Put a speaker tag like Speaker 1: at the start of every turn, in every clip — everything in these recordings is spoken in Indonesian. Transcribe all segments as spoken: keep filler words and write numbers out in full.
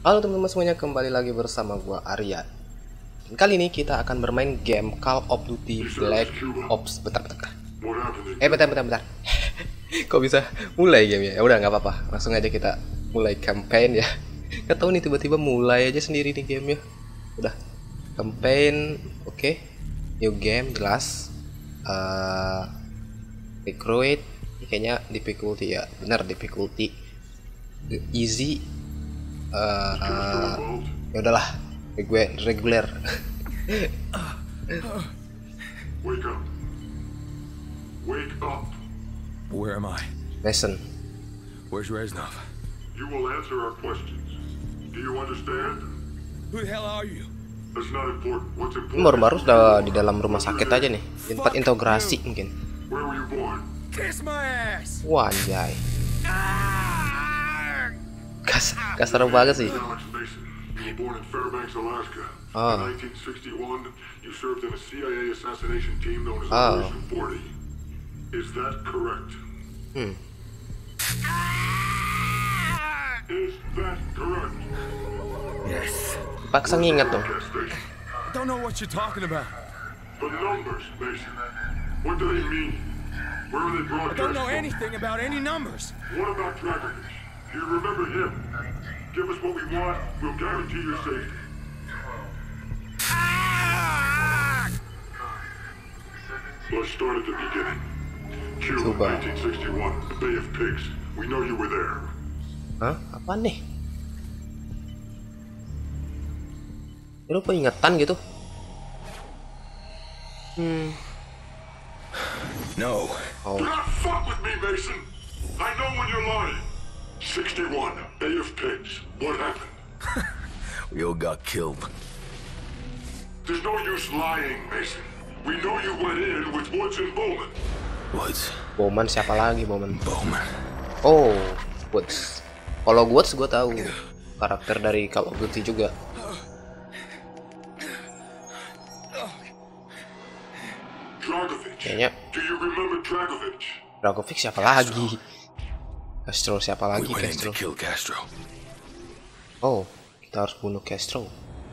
Speaker 1: Halo teman-teman semuanya, kembali lagi bersama gua Arya. Kali ini kita akan bermain game Call of Duty Black Ops. Bentar, bentar. Eh, bentar, bentar, bentar. Kok bisa mulai game ya? Ya udah, nggak apa-apa. Langsung aja kita mulai campaign ya. Gak tau nih, tiba-tiba mulai aja sendiri nih gamenya. Udah, campaign, oke. Okay. New game jelas. Uh, recruit, kayaknya difficulty ya. Benar, difficulty. Easy. Uh, uh, ya udahlah, gue reguler.
Speaker 2: Wake up. Wake up.
Speaker 3: Where am I?
Speaker 1: Listen.
Speaker 3: Where's Reznov?
Speaker 2: You will answer our questions. Do you understand?
Speaker 3: Who the hell are you?
Speaker 2: That's not important. What's important?
Speaker 1: Baru-baru sudah di dalam rumah sakit aja nih, di tempat integrasi mungkin.
Speaker 2: Where were you born?
Speaker 3: Kiss my ass.
Speaker 1: Wah, anjay. Kas kasar banget sih.
Speaker 2: Alex Mason. You were born in Fairbanks, Alaska.
Speaker 1: Oh.
Speaker 2: In nineteen sixty-one, you served in a C I A assassination team known as
Speaker 1: Oh.
Speaker 2: Operation forty. Is that correct?
Speaker 1: Hmm.
Speaker 2: Is that correct?
Speaker 3: Yes.
Speaker 1: Paksa nginget tuh.
Speaker 2: Gas station.
Speaker 3: I don't know what you're talking about.
Speaker 2: The numbers, Mason. What do they mean? Where are they
Speaker 3: I
Speaker 2: broadcast
Speaker 3: don't know
Speaker 2: from?
Speaker 3: anything about any numbers.
Speaker 2: What about Dragovich? Do you remember him? Give us what we want, we'll guarantee your safety. Let's start at the beginning. Q,
Speaker 1: Coba.
Speaker 2: nineteen sixty-one, the Bay of Pigs. We know you were there.
Speaker 1: Hah? Apaan nih? Ini lu pengingetan gitu? Hmm.
Speaker 3: No.
Speaker 1: Oh.
Speaker 2: Do not fuck with me, Mason! I know when you're lying. sixty-one, Bay of Pigs. What happened?
Speaker 3: We all got killed.
Speaker 2: There's no use lying, Mason. We know you went in with Woods and Bowman.
Speaker 3: Woods.
Speaker 1: Bowman siapa lagi Bowman?
Speaker 3: Bowman.
Speaker 1: Oh, Woods. Kalau Woods gue tahu karakter dari Call of Duty juga.
Speaker 2: Dragovich.
Speaker 1: Kayaknya
Speaker 2: Do you remember Dragovich?
Speaker 1: Dragovich siapa lagi? Castro siapa lagi?
Speaker 3: We went in
Speaker 1: Castro.
Speaker 3: to kill Castro.
Speaker 1: Oh, kita harus bunuh Castro.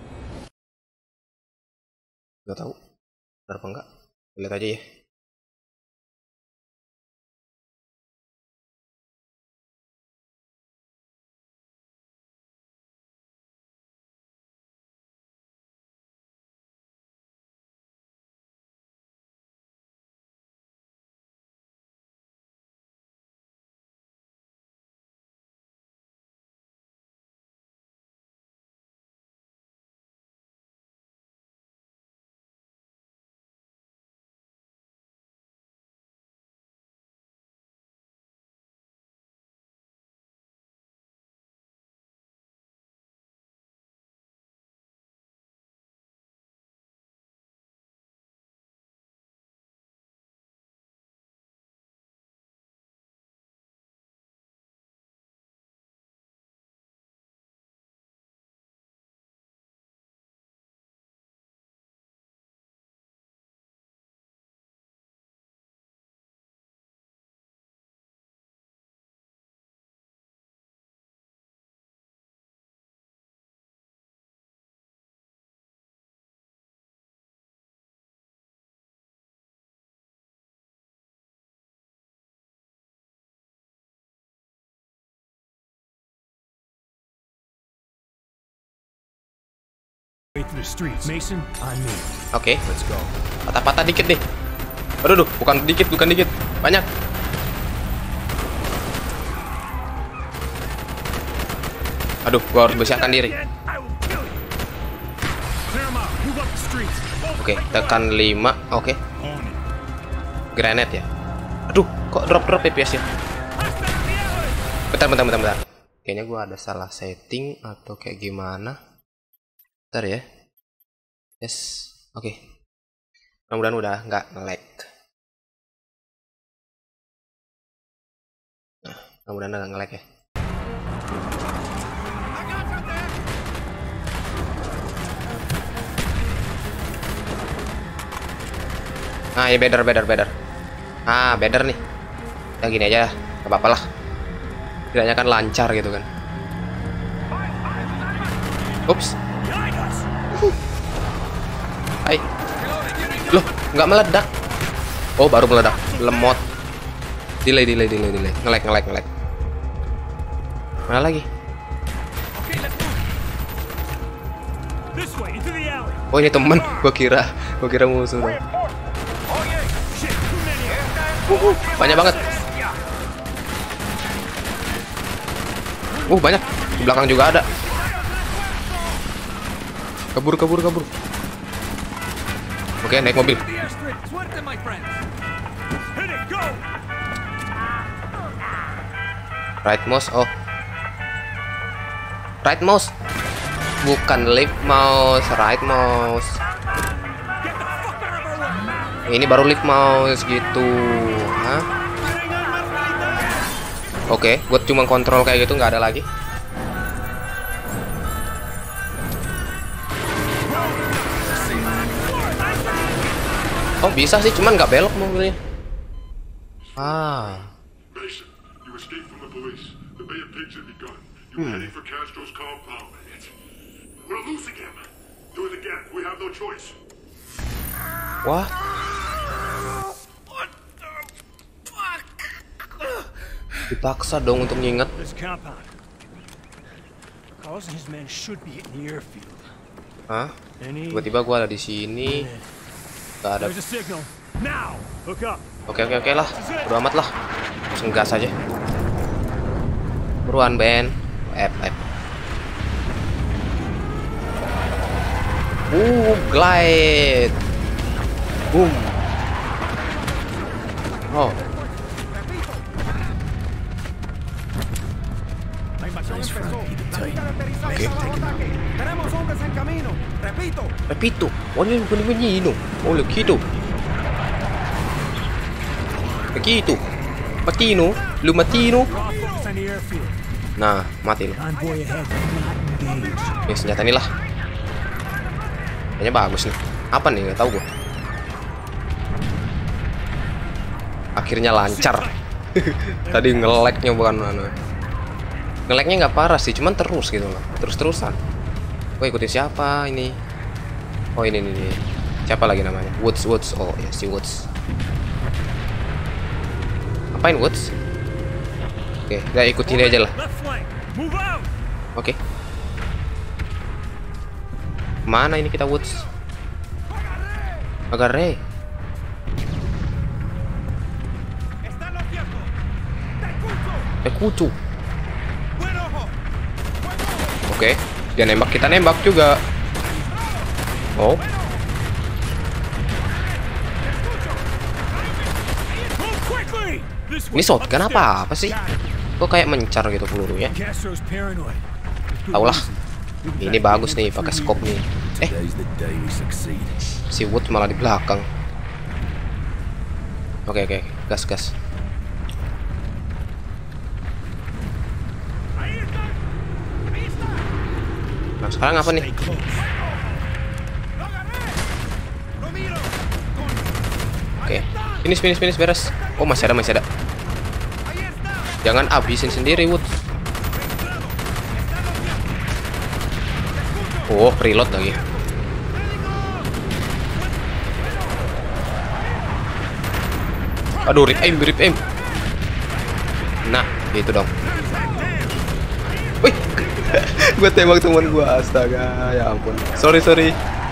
Speaker 1: Gak tahu. Benar apa enggak? Lihat aja ya.
Speaker 4: Through the streets. Mason, on me.
Speaker 1: Oke,
Speaker 3: Let's go.
Speaker 1: patah-patah dikit deh. Aduh, duh, bukan dikit, bukan dikit, banyak. Aduh, gua harus bersiapkan diri.
Speaker 4: I will kill you. Clear 'em out. Move up the streets.
Speaker 1: Oke, tekan lima. Oke,
Speaker 4: On it.
Speaker 1: granate ya. Aduh, kok drop-drop F P S ya? Bentar, bentar, bentar, bentar. Kayaknya gua ada salah setting atau kayak gimana. Bentar ya. Yes, oke. Mudah-mudahan udah nggak nge-lag. Nah, mudah-mudahan nggak nge-lag ya. Nah, ya better, better, better. Ah, better nih. Ya gini aja, gak apa-apa lah. Tidaknya kan lancar gitu kan. Ups. Hai. Loh, nggak meledak. Oh, baru meledak. Lemot. Delay, delay, delay, delay. Nge-lag, nge-lag, nge-lag. Mana lagi? Oh, ini temen. Gua kira, gua kira musuh dong. Uh, banyak banget. Uh, banyak. Di belakang juga ada. Kabur, kabur, kabur. Oke, naik mobil. Right mouse, oh. Right mouse. Bukan left mouse, right mouse. Ini baru left mouse gitu. Hah? Oke, gue cuma kontrol kayak gitu, nggak ada lagi. Oh, bisa sih, cuman nggak belok mobilnya. Ah.
Speaker 2: Mason, you escaped from the police. The Bay of Pigs had begun. You were heading for Castro's compound. We're loose again. Do it again. We have no choice.
Speaker 1: Wah.
Speaker 3: What the fuck?
Speaker 1: Dipaksa dong untuk nginget.
Speaker 4: This compound. Carlos and his men should be in the airfield.
Speaker 1: Hah?
Speaker 4: Any?
Speaker 1: Tiba-tiba gua ada di sini. Gak ada.
Speaker 4: There's a signal. Now, look up.
Speaker 1: Oke oke oke lah. Bodo amat lah. Langsung gas aja. Buruan Ben. F F. Uh, glide. Boom. Oh. Oke. Repito. Olha o menino. Olha Kito. Begitu. Matino, lu matino. Nah, mati lu. Ini senjata inilah. Kayaknya bagus nih. Apa nih? Nggak tahu gua. Akhirnya lancar. Tadi nge-lag-nya bukan mana. Nge-lag-nya nggak parah sih, cuman terus gitu loh. Terus-terusan. Gua ikutin siapa ini? Oh, ini ini. ini. Siapa lagi namanya? Woods Woods. Oh, ya si Woods. Apain Woods? Oke, kita ikutin aja lah. Oke. Mana ini kita Woods? Agarre. Ekucu. Oke, dia nembak, kita nembak juga. Oh. Ini shotgun apa apa sih? Kok kayak mencar gitu pelurunya? Tau lah. Ini bagus nih pakai scope nih. Eh, si Wood malah di belakang. Oke oke, gas gas. Nah sekarang apa nih? Oke, finish finish finish beres. Oh masih ada masih ada. Jangan abisin sendiri Wood. Oh reload lagi. Aduh rip aim rip aim. Nah gitu dong. Wih, gue tembak teman gue, astaga, ya ampun. Sorry sorry.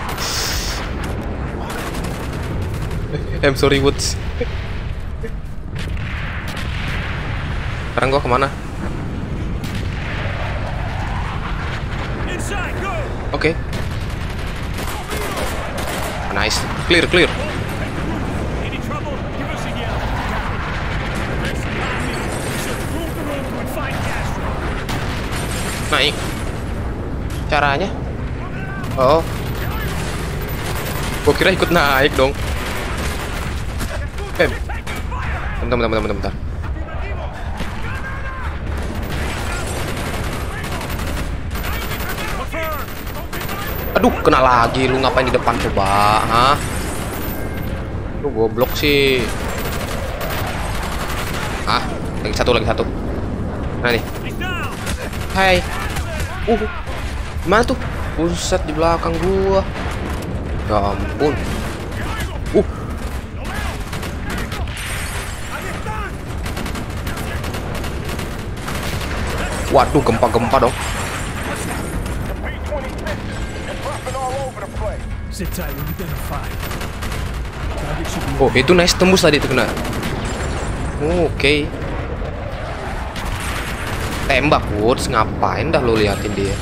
Speaker 1: I'm sorry Woods. Sekarang gua kemana? Oke. Okay. Nice, clear clear. Naik. Caranya? Oh. Gua kira ikut naik dong. Eh. Bentar bentar bentar bentar. Aduh, kena lagi. Lu ngapain di depan coba? Hah? Lu goblok sih. Ah, lagi satu, lagi satu. Nah nih. Hai. Uh. Mana tuh? Buset di belakang gua. Ya ampun. Uh. Waduh, gempa-gempa dong.
Speaker 4: Sit tight, we'll get in a fight. Target should be
Speaker 1: Oh, itu nice tembus tadi itu kena. Oke. Okay. Tembak Woods, ngapain dah lu liatin dia?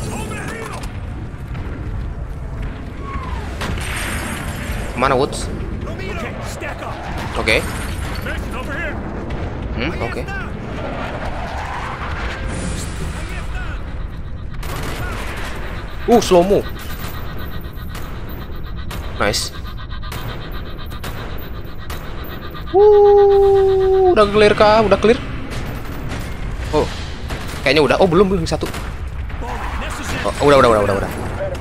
Speaker 1: Mana Woods?
Speaker 4: okay. Stack up.
Speaker 1: Oke. Okay.
Speaker 4: Mason, over here.
Speaker 1: Hmm, oke. Okay. Uh, slow mo. Nice. Uh, udah clear kah? Udah clear? Oh, kayaknya udah. Oh, belum belum satu. Oh, udah udah udah udah udah.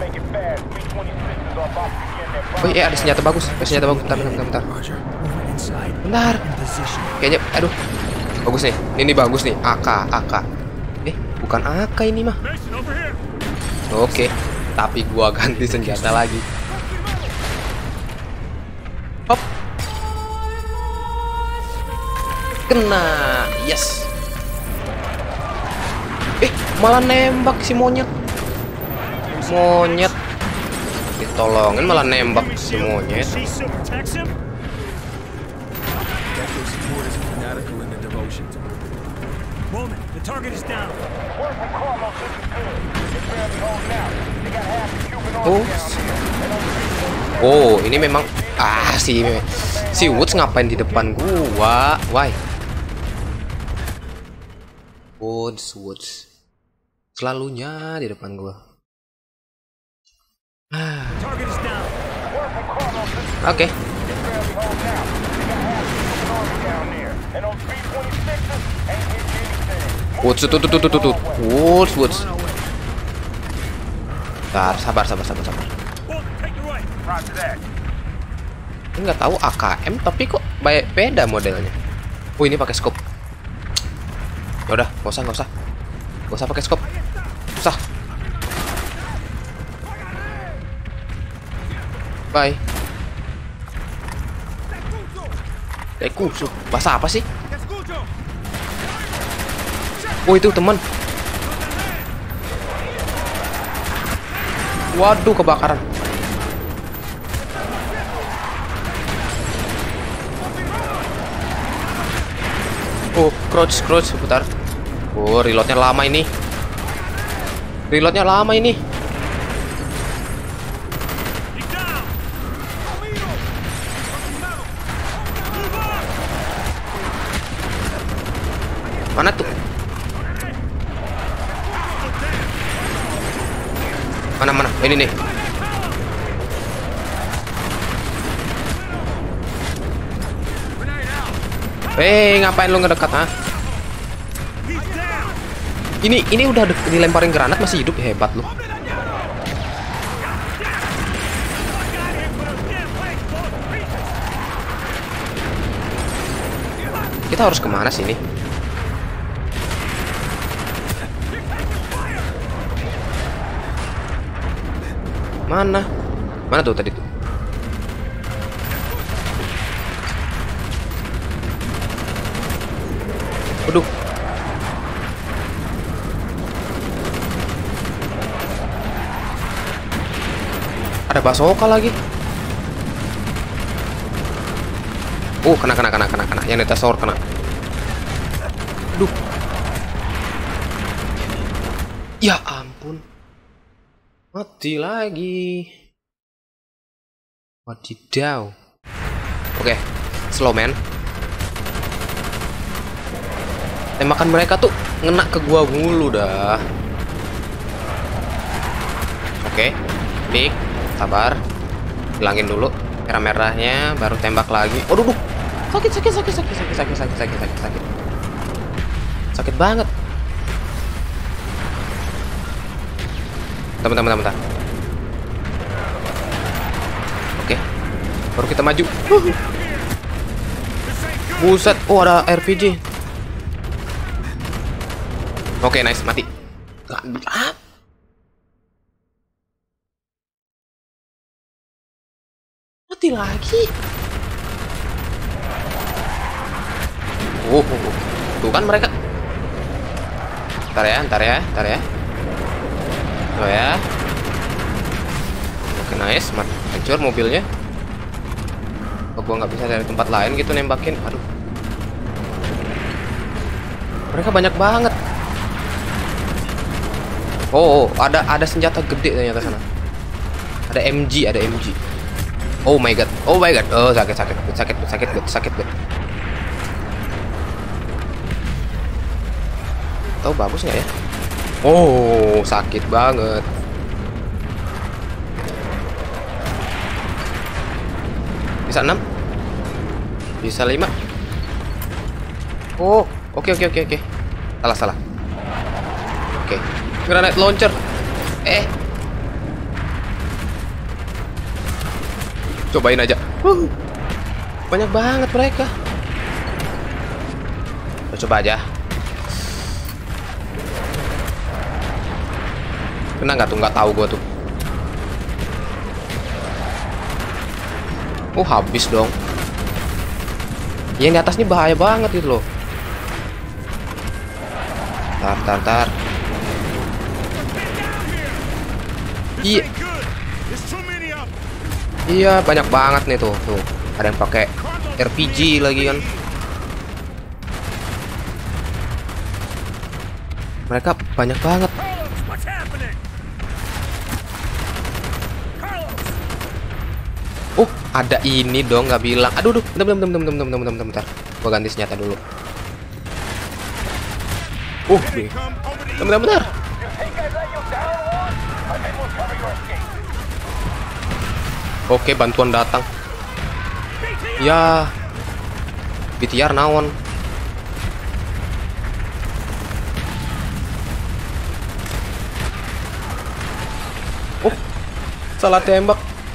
Speaker 1: Oh iya, ada senjata bagus. Ada senjata bagus. Bentar, bentar, bentar. Bentar. Kayaknya, aduh. Bagus nih. Ini bagus nih. A K, A K. Eh, bukan A K ini mah. Oke, tapi gua ganti senjata lagi. Hop. Kena. Yes. Eh, malah nembak si monyet. Monyet. Ditolongin malah nembak si monyet.
Speaker 4: Roman, the target is down.
Speaker 1: Oh. Oh, ini memang ah si si Woods ngapain di depan gua? Why? Woods, Woods. Selalunya di depan gua.
Speaker 4: Target is down.
Speaker 1: Oke. Okay. Woods, tuh tuh tuh tuh tuh. Woods, Woods. Bentar, sabar, sabar, sabar, sabar. Ini nggak tahu A K M tapi kok baik beda modelnya. Oh, ini pakai scope. Ya udah, nggak usah, nggak usah, nggak usah pakai scope. Susah. Bye. Ekusu, bahasa apa sih? Oh, itu teman. Waduh, kebakaran. Oh, crouch, crouch, sebentar. Oh, reloadnya lama ini. Reloadnya lama ini. Mana tuh? Mana mana? Ini nih. Eh, ngapain lu ngedekat, ha? Ini ini udah dilemparin granat masih hidup, hebat lu. Kita harus kemana sih ini? Mana? Mana tuh tadi tuh? Waduh. Ada basoka lagi. Oh, kena kena kena kena kena. Yang netasor kena. Duh. Ya ampun. Mati lagi. Wadidaw. Oke, slow man. Tembakan mereka tuh ngena ke gua mulu dah. Oke, Nick, sabar. Hilangin dulu merah-merahnya, baru tembak lagi. Oh, duh, sakit sakit sakit sakit sakit sakit sakit sakit sakit sakit. Sakit banget. Bentar, bentar, bentar. Oke, baru kita maju. Buset, oh ada R P G. Oke, nice, mati. Ah. mati lagi. Oh, oh, oh. Tuh kan mereka. Ntar ya, ntar ya, ntar ya. Tuh ya. Oke, nice. Mat hancur mobilnya. Oh, gua nggak bisa dari tempat lain gitu nembakin. Aduh. Mereka banyak banget. Oh, oh, ada ada senjata gede ternyata sana. Ada M G, ada M G. Oh my god. Oh my god. Oh, sakit sakit sakit sakit sakit sakit. Tahu bagus nggak ya? Oh, sakit banget. Bisa enam? Bisa lima? Oh, oke oke oke oke. Salah salah. Oke. Granate launcher. Eh. Cobain aja. Uh, banyak banget mereka. Coba aja. Kena nggak tuh? Nggak tahu gua tuh. Oh, habis dong. Yang di atas ini bahaya banget gitu loh. Tar tar tar. Iya. Iya, banyak banget nih tuh. Tuh, ada yang pakai R P G lagi kan. Mereka banyak banget. Oh, ada ini dong, nggak bilang. Aduh, aduh, bentar, bentar, bentar, bentar, bentar, bentar, bentar, bentar. Gua ganti senjata dulu. Uh, bentar, bentar, bentar. Oke, bantuan datang. Ya, B T R naon. Oh, salah tembak.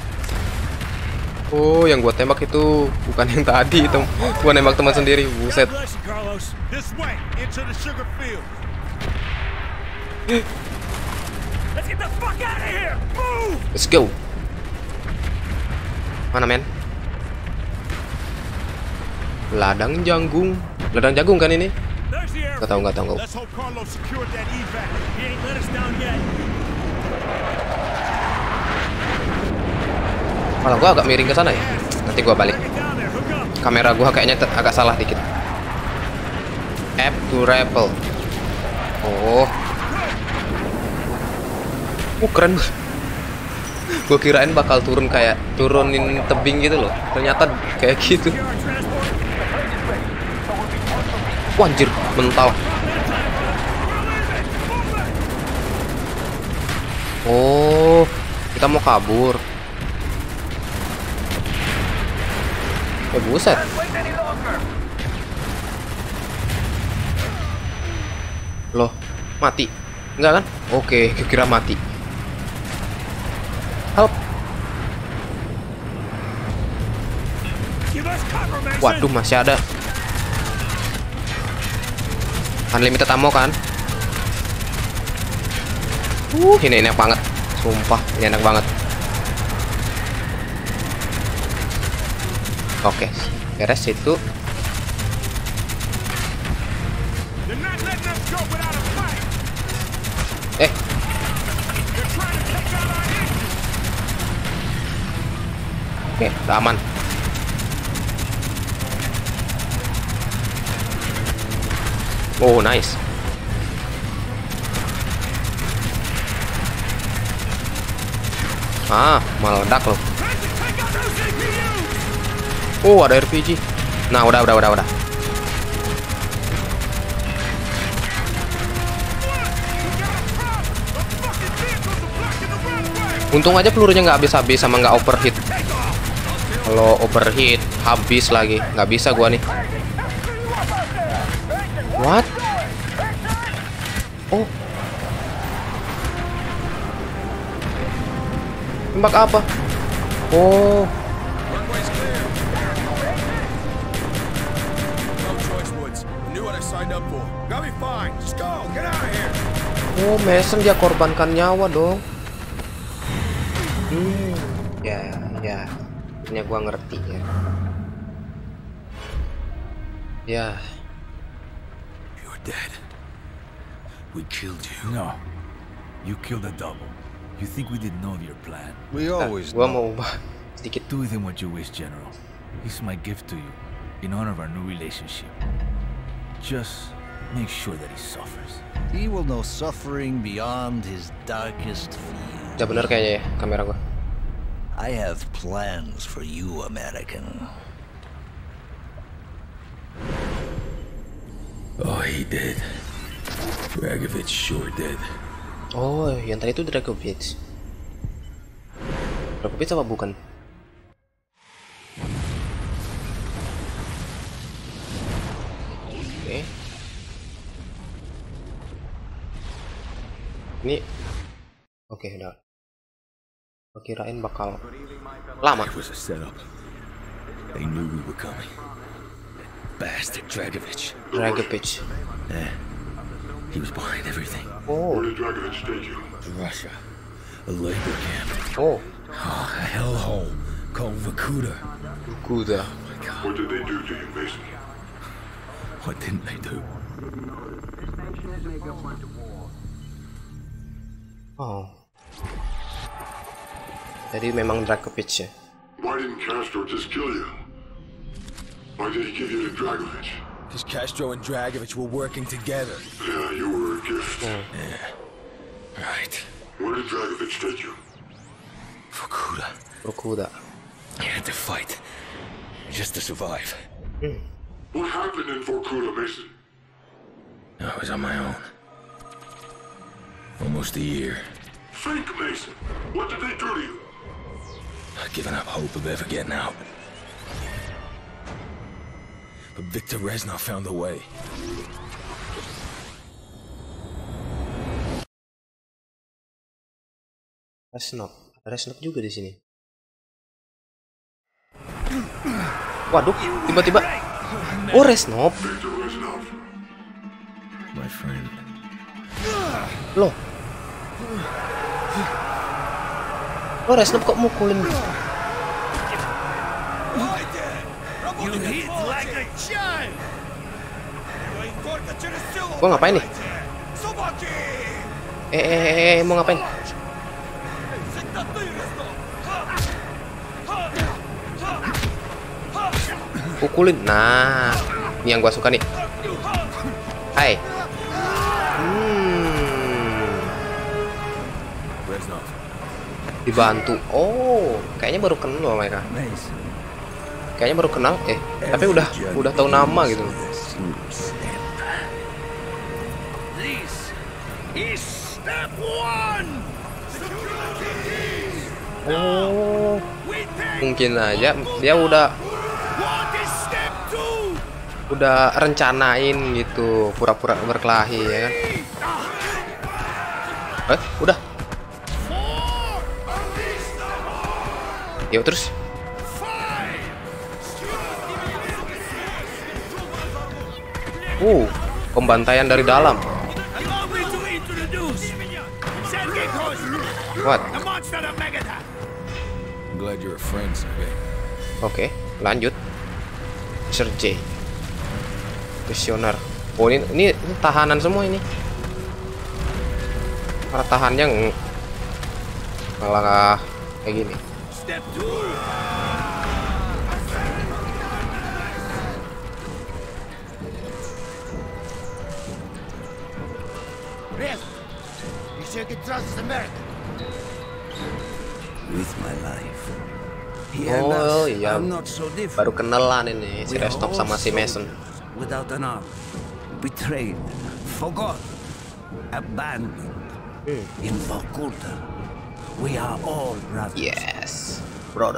Speaker 1: Oh, yang gua tembak itu bukan yang tadi itu. Gua nembak teman sendiri. Buset. Let's go. Mana men? Ladang jagung. Ladang jagung kan ini? Gak tau, gak tau, gak. Malah gua agak miring ke sana ya. Nanti gua balik. Kamera gua kayaknya agak salah dikit. F to rappel. Oh. Uh, keren banget. Gue kirain bakal turun kayak turunin tebing gitu loh. Ternyata kayak gitu. Wah, anjir, mental. Oh, kita mau kabur. Eh, buset. Loh, mati. Enggak kan? Oke, kira mati. Help. Waduh, masih ada. Unlimited ammo kan? Uh, ini enak banget. Sumpah, ini enak banget. Oke, beres itu. Eh. Oke, udah aman. Oh, nice. Ah, meledak loh. Oh, ada R P G. Nah, udah, udah, udah, udah. Untung aja pelurunya nggak habis-habis sama nggak overheat. Kalau overheat habis lagi, nggak bisa gua nih. What? Oh, tembak apa? Oh, oh, Mason dia korbankan nyawa dong. Hmm, ya, ya. Hanya gua ngerti ya. Ya.
Speaker 3: You're dead. We killed you.
Speaker 4: No. You killed a double. You think we didn't know of your plan?
Speaker 3: We
Speaker 1: Nah,
Speaker 3: always
Speaker 1: gua
Speaker 3: know.
Speaker 1: mau ubah sedikit.
Speaker 4: Do with him what you wish, General. He's my gift to you, in honor of our new relationship. Just make sure that he suffers.
Speaker 3: He will know suffering beyond his darkest fears.
Speaker 1: Udah bener kayaknya ya kamera gua.
Speaker 3: I have plans for you, American.
Speaker 5: Oh, he did. Dragovich sure did.
Speaker 1: Oh, yang tadi itu Dragovich. Dragovich apa bukan? Oke. Ini oke, udah. Gua kirain bakal lama.
Speaker 5: It was a setup. They knew we were coming. Bastard Dragovich.
Speaker 1: Dragovich.
Speaker 5: Yeah. He was behind everything.
Speaker 1: Oh,
Speaker 2: Where did Dragovich take you?
Speaker 5: Russia. A labor camp.
Speaker 1: oh,
Speaker 5: Oh, a hellhole called Vorkuta.
Speaker 1: kuda.
Speaker 2: What did they do to you, Mason?
Speaker 5: What didn't they do?
Speaker 1: Oh. Jadi memang Dragovich ya.
Speaker 2: Why didn't Castro just kill you? Why did he give you to Dragovich?
Speaker 5: Because Castro and Dragovich were working together.
Speaker 2: Yeah, you were a gift.
Speaker 5: Right.
Speaker 2: Where did Dragovich take you?
Speaker 5: Vorkuta.
Speaker 1: Vorkuta.
Speaker 5: You had to fight. Just to survive.
Speaker 2: What happened in Vorkuta, Mason?
Speaker 5: I was on my own. Almost a year.
Speaker 2: Think, Mason. What did they do to you?
Speaker 5: I'd given up hope of ever getting out. But Viktor Reznov found a way.
Speaker 1: Reznov, ada Reznov juga di sini. Waduh, tiba-tiba. Oh, Reznov.
Speaker 2: Victor Reznov.
Speaker 5: My friend.
Speaker 1: Loh. Oh, Reznov kok mukulin?
Speaker 3: You hit like a child.
Speaker 1: Gua ngapain nih? Eh, eh, eh, eh, mau ngapain? Pukulin. Nah, ini yang gua suka nih. Hai. Hmm.
Speaker 5: Reznov.
Speaker 1: Dibantu. Oh, kayaknya baru kenal mereka. Kayaknya baru kenal. Eh, tapi udah udah tahu nama gitu.
Speaker 3: This is step one.
Speaker 1: Oh, mungkin aja dia udah
Speaker 3: What is step two?
Speaker 1: udah rencanain gitu, pura-pura berkelahi ya kan. Eh, udah. Yuk terus. Uh, pembantaian dari dalam.
Speaker 3: Allow me to introduce Sergei Kozlov,
Speaker 1: What?
Speaker 3: the monster of Megadon.
Speaker 5: I'm glad you're a friend, Sergey.
Speaker 1: Oke, lanjut. Mister J. Prisoner. Oh, ini, ini ini tahanan semua ini. Para tahannya ng- malah kayak gini.
Speaker 3: Step two. Rest. You sure can trust America. With my life.
Speaker 1: Oh iya,
Speaker 3: I'm not so different.
Speaker 1: baru kenalan ini si
Speaker 3: We are
Speaker 1: Reznov
Speaker 3: all
Speaker 1: sama si Mason.
Speaker 3: soldiers without an arm, betrayed, forgotten, abandoned. In Vorkuta, we are all brothers.
Speaker 1: Yes, brother.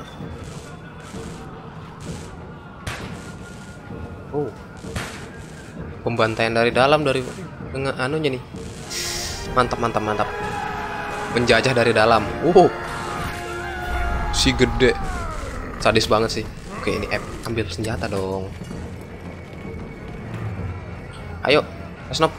Speaker 1: Oh, pembantaian dari dalam dari dengan anunya nih. Mantap, mantap, mantap. Menjajah dari dalam. Uh, si gede, sadis banget sih. Oke, ini F, ambil senjata dong. Ayo, Reznov.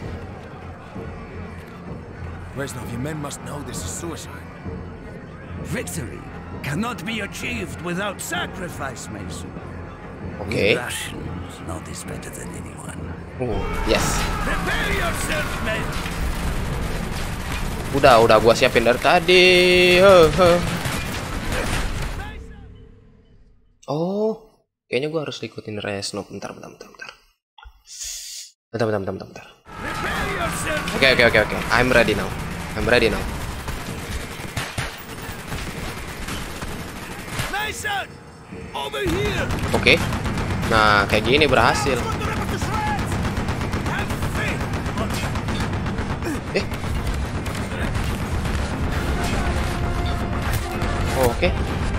Speaker 5: Reznov, your men must know this is suicide.
Speaker 3: Victory cannot be achieved without sacrifice, Mason.
Speaker 1: Oke. Okay.
Speaker 3: Russians know this better than anyone.
Speaker 1: Oh, yes.
Speaker 3: Prepare yourself, men.
Speaker 1: Udah, udah gua siapin dari tadi. He, he. Oh, kayaknya gua harus ikutin Resno. Bentar, bentar, bentar, bentar. Bentar, bentar, bentar, bentar. Oke, oke, oke, oke. I'm ready now. I'm ready now. Oke. Okay. Nah, kayak gini berhasil. Eh. Oh, oke. Okay.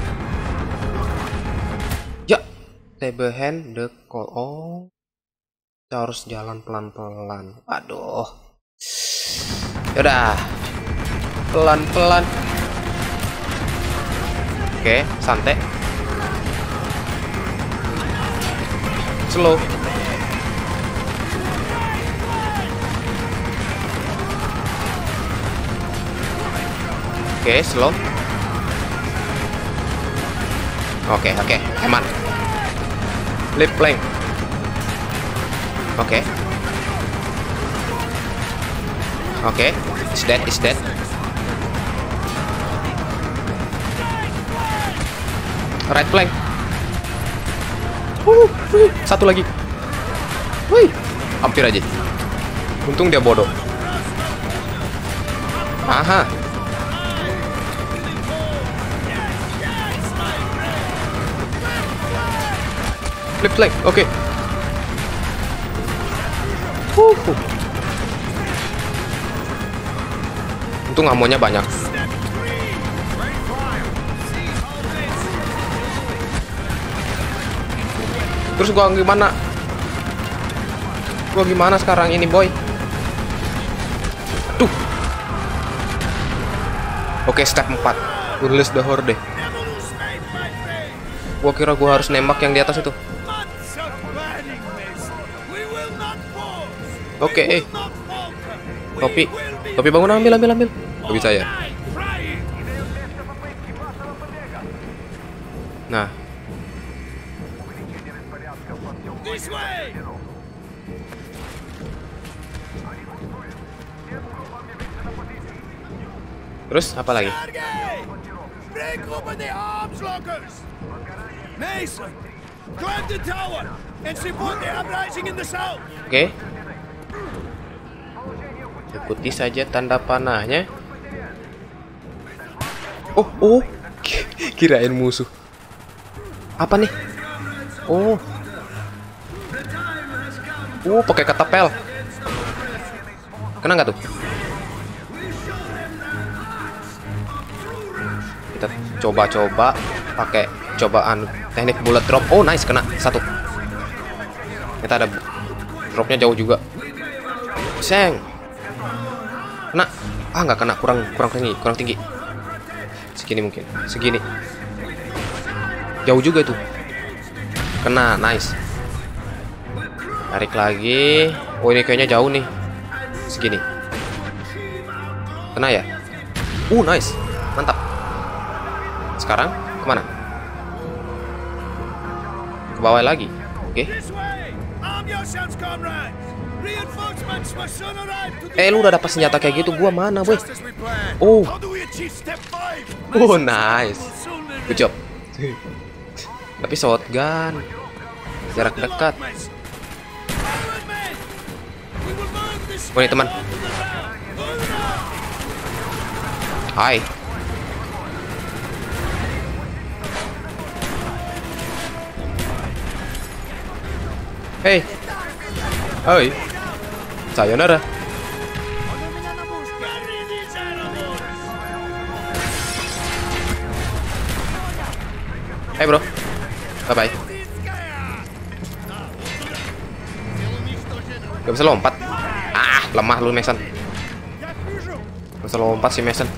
Speaker 1: Ya, table hand the call. Oh. Kita harus jalan pelan-pelan. Aduh. Yaudah. Pelan-pelan. Oke, okay, santai. Slow. Oke, okay, slow. Oke, okay, oke, okay. Hemat. Lip plank. Oke. Okay. Oke, okay. Is dead, is dead. Right flank. Uh, uh, satu lagi. Wih, hampir aja. Untung dia bodoh. Aha. Flip flank, oke. Okay. Uh, uh. Untung amonya banyak. Terus gua gimana? Gua gimana sekarang ini, boy? Tuh. Oke, step empat. Release the horde. Gua kira gua harus nembak yang di atas itu. Oke, eh. Topi. Topi bangun, ambil, ambil, ambil. Gak bisa ya? Nah. Terus apa lagi? Oke. Ikuti saja tanda panahnya. Oh, oh. Kirain musuh. Apa nih? Oh. Uh, pakai katapel. Kena nggak tuh? Kita coba-coba pakai cobaan teknik bullet drop. Oh, nice, kena satu. Kita ada dropnya jauh juga. Seng. Kena. Ah, nggak kena, kurang kurang tinggi, kurang tinggi. Segini mungkin. Segini. Jauh juga tuh. Kena, nice. Tarik lagi. Oh, ini kayaknya jauh nih. Segini. Kena ya? Uh, nice. Mantap. Sekarang kemana? Ke bawah lagi. Oke. Okay. Eh, lu udah dapat senjata kayak gitu. Gua mana, boy? Oh. Oh, nice. Good job. Tapi shotgun. Jarak dekat. Oh, ini teman. Hai. Hey. Hai. Sayonara. Hey, bro. Bye bye. Gak bisa lompat. Ah, lemah lu, Mason. Gak bisa lompat si Mason.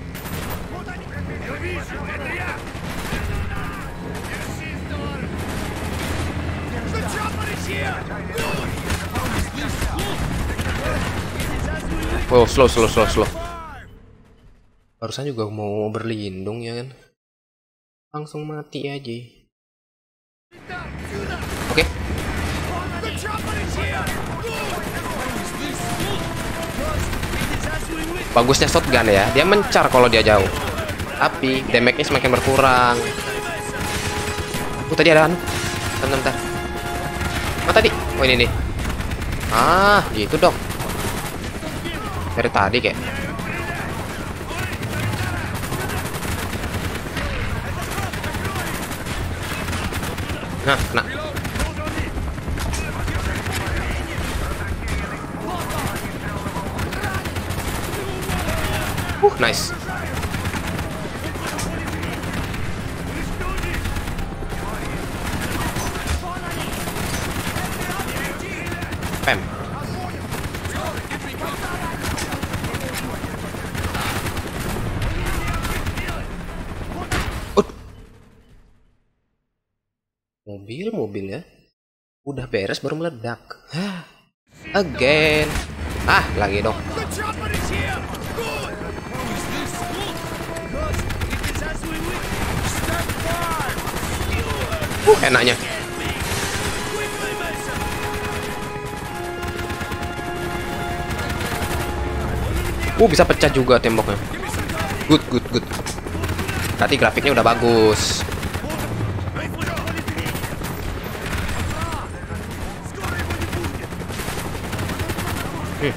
Speaker 1: Oh, slow, slow, slow, slow. Barusan juga mau berlindung ya kan. Langsung mati aja. Oke. Okay. Bagusnya shotgun ya, dia mencar kalau dia jauh. Tapi damage-nya semakin berkurang. Oh, tadi ada anu. Bentar, bentar. Mana tadi? Oh, ini nih. Ah, gitu dong. Dari tadi kayak. Nah, kena. Uh, nice. Pem. Uh. Mobil, mobil ya. Udah beres baru meledak. Hah. Again. Ah, lagi dong. Uh, enaknya. Uh, bisa pecah juga temboknya. Good, good, good. Berarti grafiknya udah bagus. Hmm.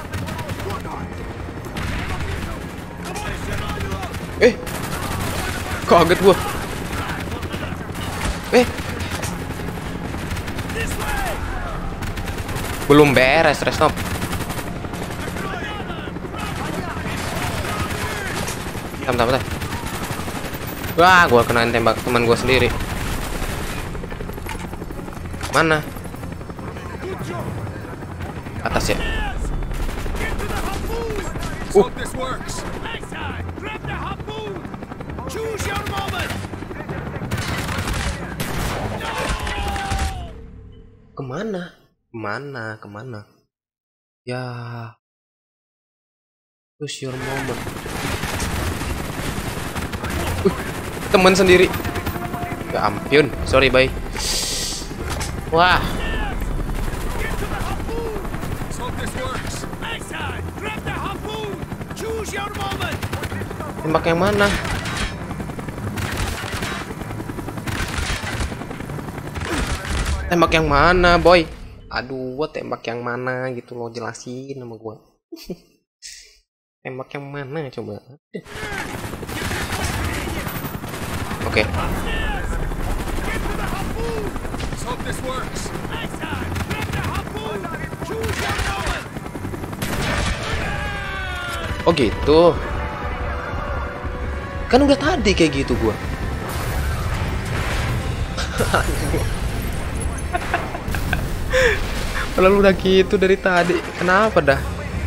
Speaker 1: Eh, kaget gua. Eh, belum beres, Resnop. Bentar, bentar. Wah, gua kenain tembak teman gua sendiri. Mana? Atas ya. Uh. Kemana? Kemana? Kemana? Ya. Choose your moment. Uh, teman sendiri. Ya ampun, sorry bye. Wah. Tembak yang mana? Tembak yang mana, boy? Aduh, tembak yang mana gitu loh, jelasin sama gua. Tembak yang mana coba? Oke. Okay. Oh gitu. Kan udah tadi kayak gitu gua. Padahal udah gitu dari tadi. Kenapa dah?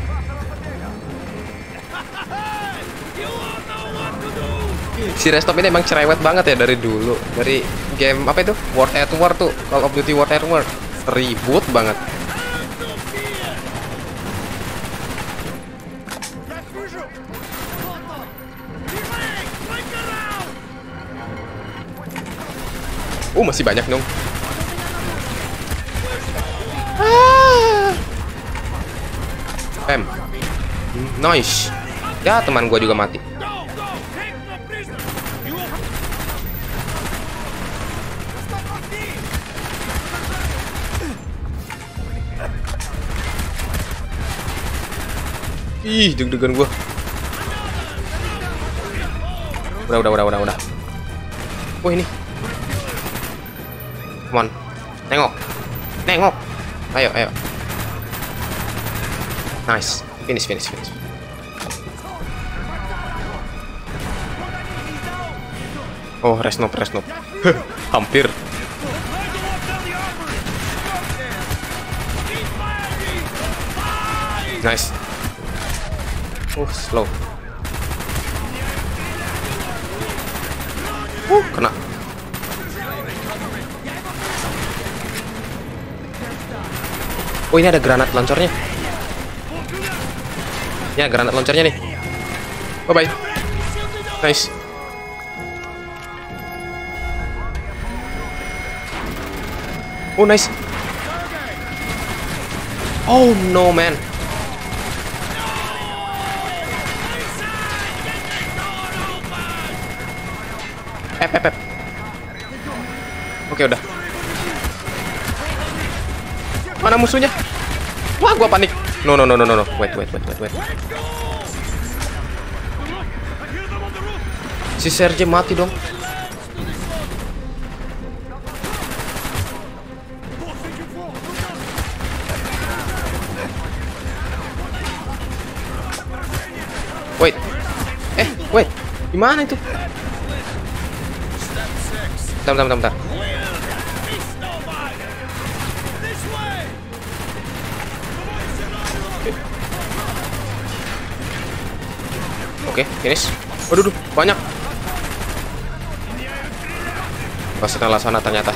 Speaker 1: Si Resnop ini emang cerewet banget ya dari dulu. Dari game apa itu? World at War tuh. Call of Duty World at War. Ribut banget. Oh, masih banyak dong. Ah. Pem. Nice. Ya, teman gua juga mati. Ih, deg-degan gua. Udah, udah, udah, udah, udah. Oh, ini. Come on. Nengok. Nengok. Ayo, ayo. Nice. Finish, finish, finish. Oh, Resnop, Resnop. Hampir. Nice. Oh, slow. Uh, kena. Oh, ini ada granat launchernya. Ya, granat launchernya nih. Bye bye. Nice. Oh nice. Oh no man. Ep ep ep. Oke udah. Mana musuhnya? Wah gua panik. No no no no no no. Wait wait wait wait wait. Si Serge mati dong. Wait. Eh, wait. Gimana itu? Bentar, bentar, bentar. Oke, okay, finish. Waduh, banyak. Pasukan Lasana ternyata.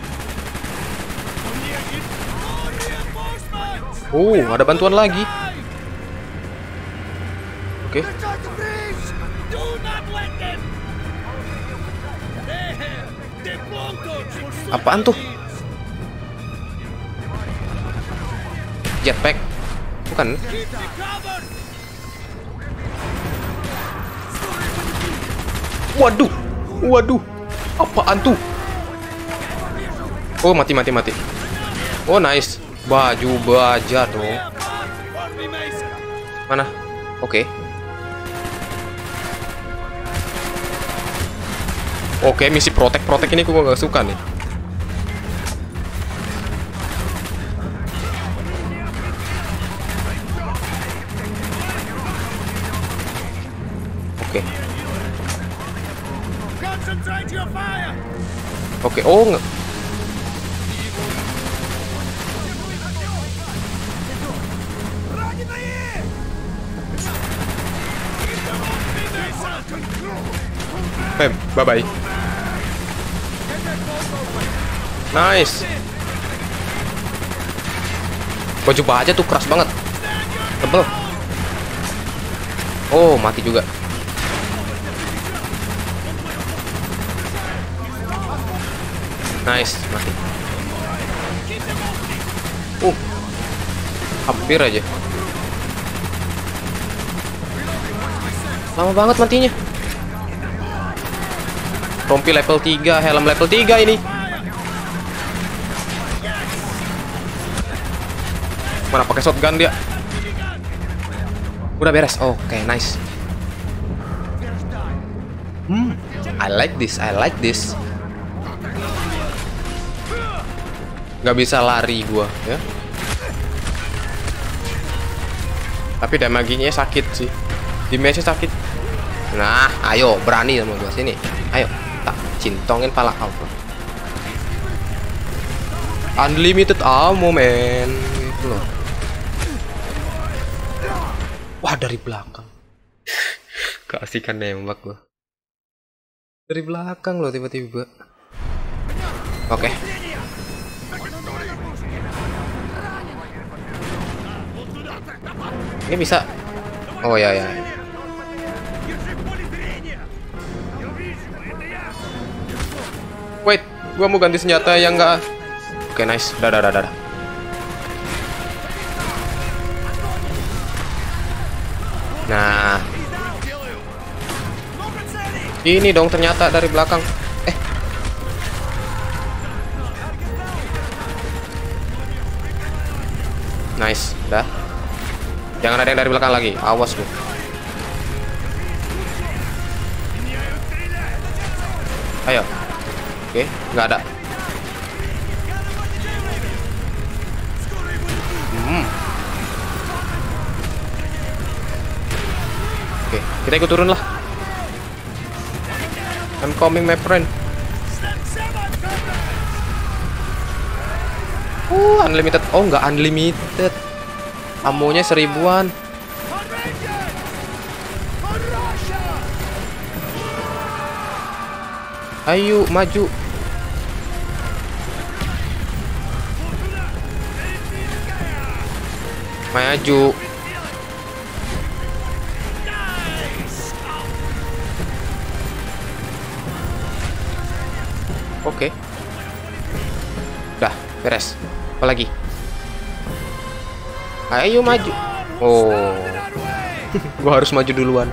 Speaker 1: Oh, ada bantuan lagi. Oke. Okay. Apaan tuh? Jetpack? Bukan. Waduh, waduh, apaan tuh? Oh mati mati mati. Oh nice, baju baja dong. Mana? Oke. Okay. Oke, okay, misi protek protek ini gue gak suka nih. Oke. Okay. Oke, okay. Oh nggak. Bam, bye bye. Nice. Baju baja tuh keras banget, tebel. Oh mati juga. Nice, mati. Uh, hampir aja. Lama banget matinya. Rompi level tiga, helm level tiga ini. Mana pakai shotgun dia? Udah beres. Oh, oke, okay, nice. Hmm, I like this, I like this. Gak bisa lari gua, ya. Tapi damage-nya sakit sih. Damage-nya sakit. Nah, ayo berani sama gua sini. Ayo, tak cintongin pala kau. Unlimited ammo, men. Gitu loh. Wah, dari belakang. Keasikan nembak gua. Dari belakang loh tiba-tiba. Oke. Okay. Ini bisa. Oh ya ya. Wait, gua mau ganti senjata yang enggak. Oke, okay, nice. Dah dah dah dah. Nah. Ini dong ternyata dari belakang. Eh. Nice, dah. Jangan ada yang dari belakang lagi, awas lu. Ayo. Oke, nggak ada. Hmm. Oke, kita ikut turun lah. I'm coming, my friend. Oh, unlimited. Oh, nggak unlimited. Amonya seribuan. Ayo maju. Maju. Oke. Dah, Beres. Apa lagi? Ayo maju. Oh. Gua harus maju duluan.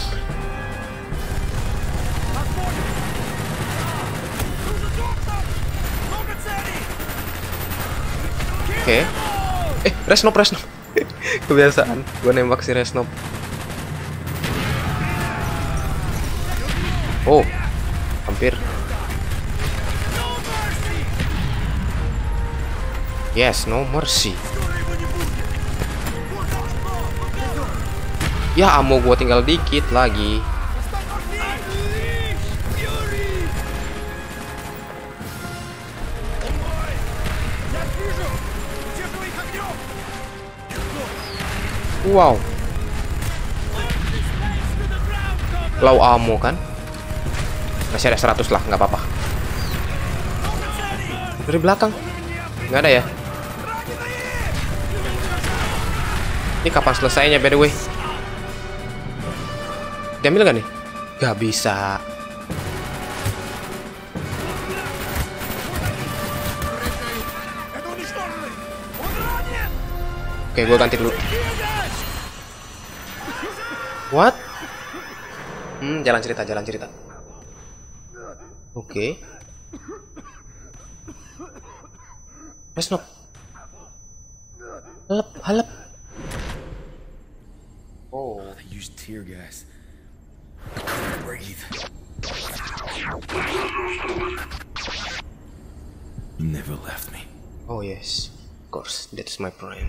Speaker 1: Oke. Okay. Eh, Resnop, Resnop. Kebiasaan gua nembak si Resnop. Oh, hampir. Yes, no mercy. Ya, ammo gua tinggal dikit lagi. Wow. Low ammo kan? Masih ada seratus lah, nggak apa-apa. Dari belakang nggak ada ya? Ini kapan selesainya by the way? Diambil gak nih? Gak bisa. Oke, gue ganti dulu. What? Hmm, jalan cerita, jalan cerita. Oke. Resnop. Halep, halep. Oh.
Speaker 5: I used tear gas. I couldn't breathe. You never left me.
Speaker 1: Oh yes, of course, that's my friend.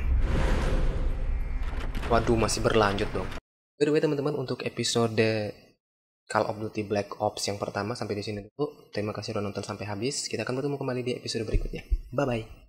Speaker 1: Waduh, masih berlanjut dong. By the way teman-teman, untuk episode Call of Duty Black Ops yang pertama sampai di sini dulu. Terima kasih udah nonton sampai habis. Kita akan bertemu kembali di episode berikutnya. Bye bye.